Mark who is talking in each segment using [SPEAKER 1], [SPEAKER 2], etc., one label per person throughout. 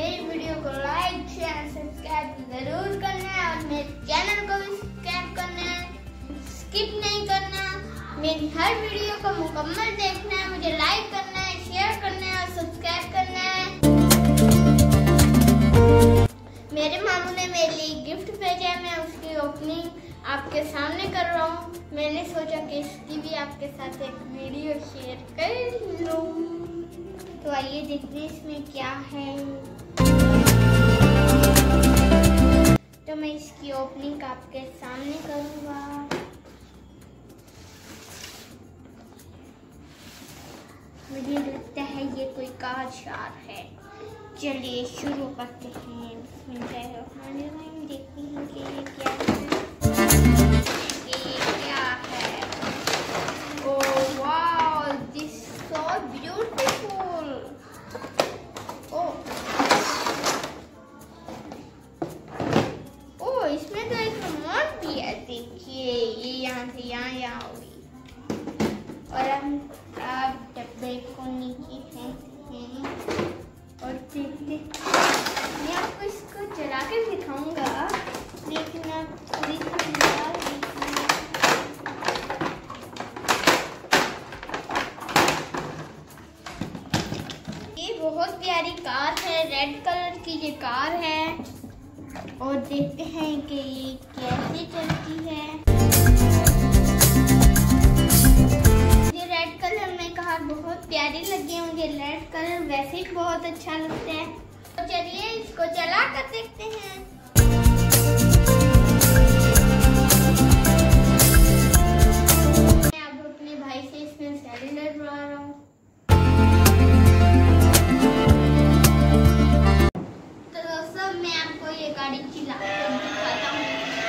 [SPEAKER 1] मेरी वीडियो को like share subscribe जरूर करना है और मेरे चैनल को भी सब्सक्राइब करना है, स्किप नहीं करना। मेरी हर वीडियो को मुकम्मल देखना है, मुझे लाइक करना है, शेयर करना है और सब्सक्राइब करना है। मेरे मामू ने मेरे लिए गिफ्ट भेजा है, मैं उसकी ओपनिंग आपके सामने कर रहा हूँ। मैंने सोचा कि इसकी भी आपके साथ एक वीडियो शेयर कर लूँ। तो आइए देखते हैं इसमें क्या है। तो मैं इसकी ओपनिंग आपके सामने करूँगा। मुझे लगता है ये कोई कागज़ात है। चलिए शुरू करते हैं। देखते हैं कि ये क्या है। ये क्या है? Oh wow, this so beautiful. Oh इसमें तो एक रिमोट भी है। देखिए ये यहाँ से यहाँ होगी और हम आप डब्बे को नीचे फेंकते हैं और देखते। मैं आपको इसको चला कर दिखाऊंगा, लेकिन आप थोड़ी ये बहुत प्यारी कार है, रेड कलर की ये कार है और देखते हैं कि ये कैसे चलती है। मुझे रेड कलर में कहा बहुत प्यारी लगी है। मुझे रेड कलर वैसे ही बहुत अच्छा लगता है। तो चलिए इसको चला कर देखते हैं। मैं अब अपने भाई से इसमें सिलेंडर भरा रहा हूँ। तो दोस्तों मैं आपको ये गाड़ी चला कर दिखाता हूँ।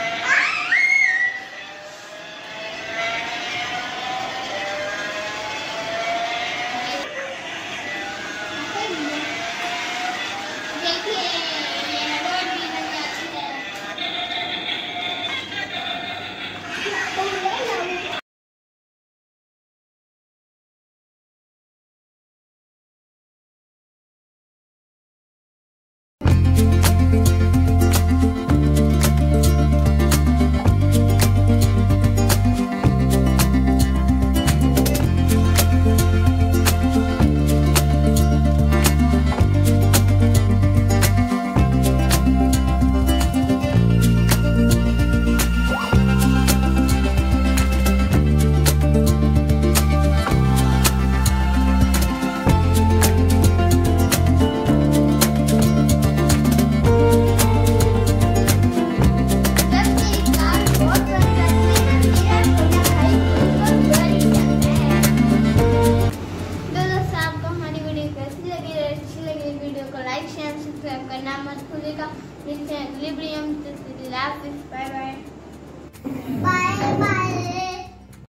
[SPEAKER 1] करना मत भूलिएगा। मिलते हैं अगली वीडियो में। Bye bye.